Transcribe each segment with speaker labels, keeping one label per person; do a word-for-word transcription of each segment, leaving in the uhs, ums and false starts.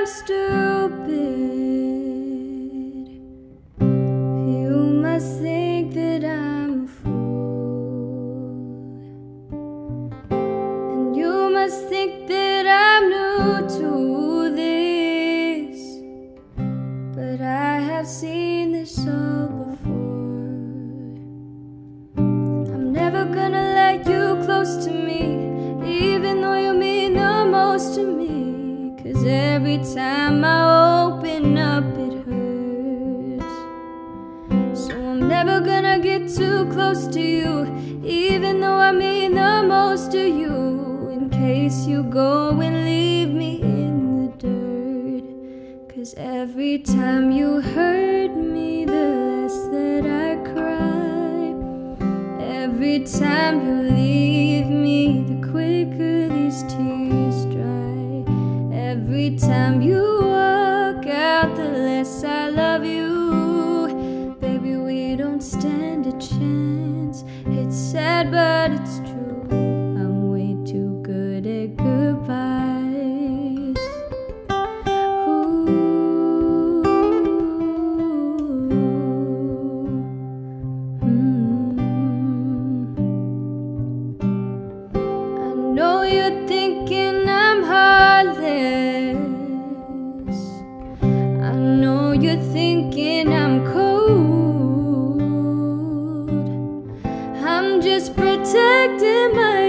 Speaker 1: stupid. You must think that I'm a fool, and you must think that I'm new to this, but I have seen this all before. I'm never gonna let you close to me, even though you mean the most to me. 'Cause every time I open up it hurts. So I'm never gonna get too close to you, even though I mean the most to you, in case you go and leave me in the dirt. 'Cause every time you hurt me, the less that I cry. Every time you leave me, the quicker these tears dry. Every time you walk out, the less I love you. Baby, we don't stand a chance. It's sad, but it's true. I'm way too good at goodbyes. Ooh. Mm. I know you're thinking I'm heartless. I know you're thinking I'm cold. I'm just protecting my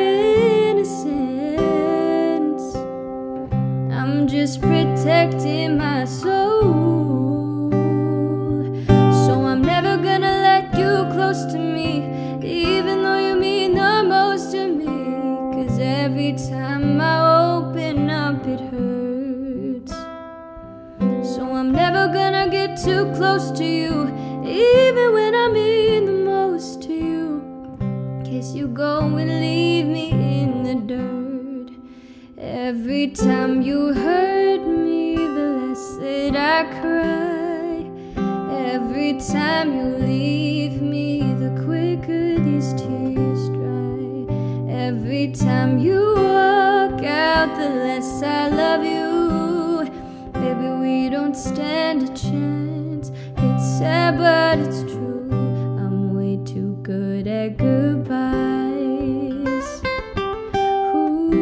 Speaker 1: innocence. I'm just protecting my soul. So I'm never gonna let you close to me, even though you mean the most to me. 'Cause every time I open up it hurts. So I'm never gonna get too close to you, even when I mean the most to you, in case you go and leave me in the dirt. Every time you hurt me, the less that I cry. Every time you leave me, the quicker these tears dry. Every time you walk out, the less I love you. Baby, we don't stand a chance. It's sad, but it's true. I'm way too good at goodbyes. Ooh.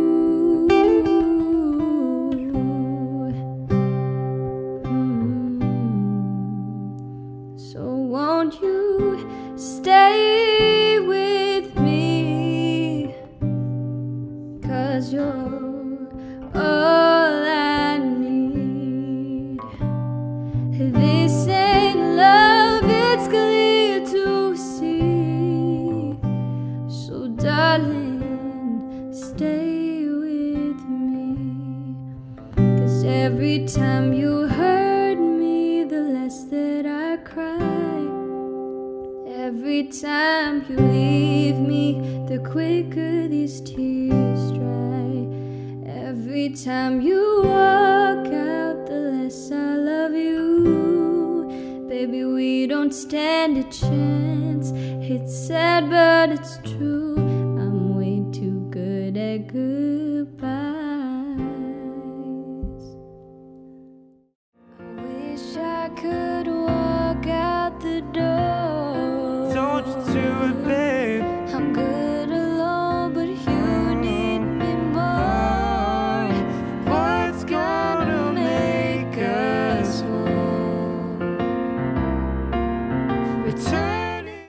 Speaker 1: Mm. So won't you stay with me? 'Cause you're all I need. This ain't love, it's clear to see. So darling, stay with me. 'Cause every time you hurt me, the less that I cry. Every time you leave me, the quicker these tears dry. Every time you walk out, the less I love you. Baby, we don't stand a chance. It's sad, but it's true.